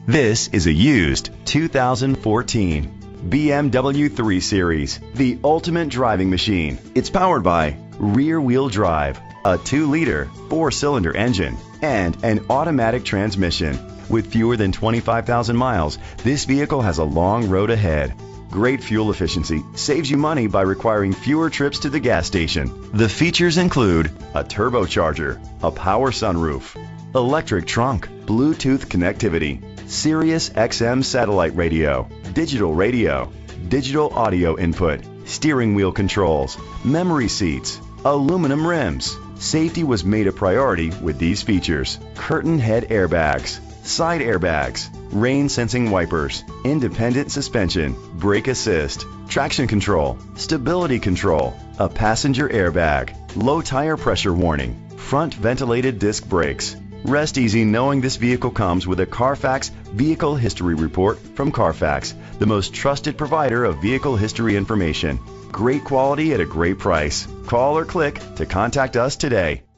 This is a used 2014 BMW 3 Series, the ultimate driving machine. It's powered by rear-wheel drive, a 2-liter, 4-cylinder engine, and an automatic transmission. With fewer than 25,000 miles, this vehicle has a long road ahead. Great fuel efficiency saves you money by requiring fewer trips to the gas station. The features include a turbocharger, a power sunroof, electric trunk, Bluetooth connectivity, Sirius XM satellite radio, digital audio input, steering wheel controls, memory seats, aluminum rims. Safety was made a priority with these features: curtain head airbags, side airbags, rain sensing wipers, independent suspension, brake assist, traction control, stability control, a passenger airbag, low tire pressure warning, front ventilated disc brakes. Rest easy knowing this vehicle comes with a Carfax Vehicle History Report from Carfax, the most trusted provider of vehicle history information. Great quality at a great price. Call or click to contact us today.